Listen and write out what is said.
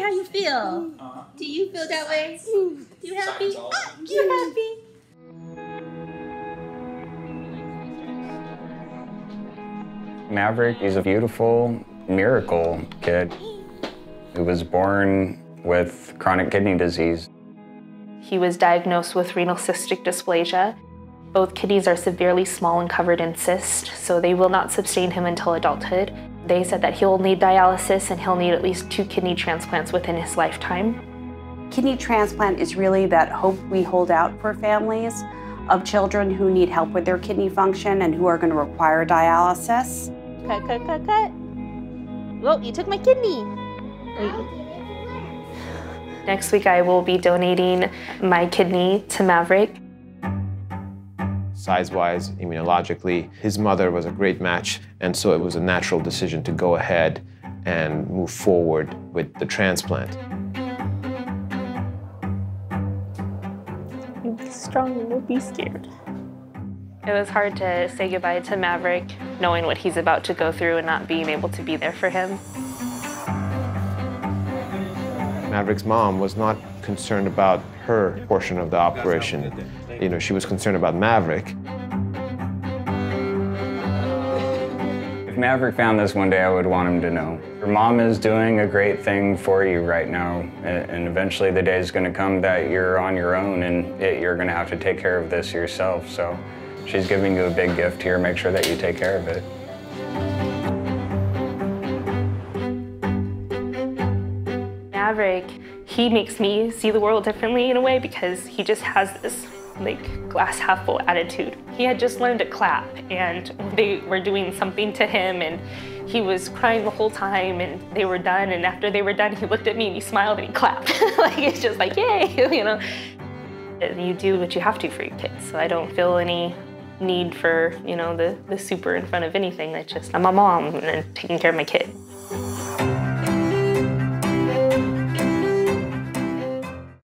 how you feel. Do you feel that way? You happy? You happy? Maverick is a beautiful miracle kid who was born with chronic kidney disease. He was diagnosed with renal cystic dysplasia. Both kidneys are severely small and covered in cysts, so they will not sustain him until adulthood. They said that he'll need dialysis and he'll need at least 2 kidney transplants within his lifetime. Kidney transplant is really that hope we hold out for families of children who need help with their kidney function and who are going to require dialysis. Cut, cut, cut, cut. Whoa, you took my kidney. Next week I will be donating my kidney to Maverick. Size-wise, immunologically, his mother was a great match, and so it was a natural decision to go ahead and move forward with the transplant. Be strong and don't be scared. It was hard to say goodbye to Maverick, knowing what he's about to go through and not being able to be there for him. Maverick's mom was not concerned about her portion of the operation. You know, she was concerned about Maverick. If Maverick found this one day, I would want him to know. Your mom is doing a great thing for you right now, and eventually the day is going to come that you're on your own and you're going to have to take care of this yourself. So she's giving you a big gift here. Make sure that you take care of it. Maverick, he makes me see the world differently in a way because he just has this glass half full attitude. He had just learned to clap and they were doing something to him and he was crying the whole time and they were done, and after they were done he looked at me and he smiled and he clapped. It's just like, yay, you know. You do what you have to for your kids, so I don't feel any need for, the super in front of anything. It's just, I'm a mom and taking care of my kid.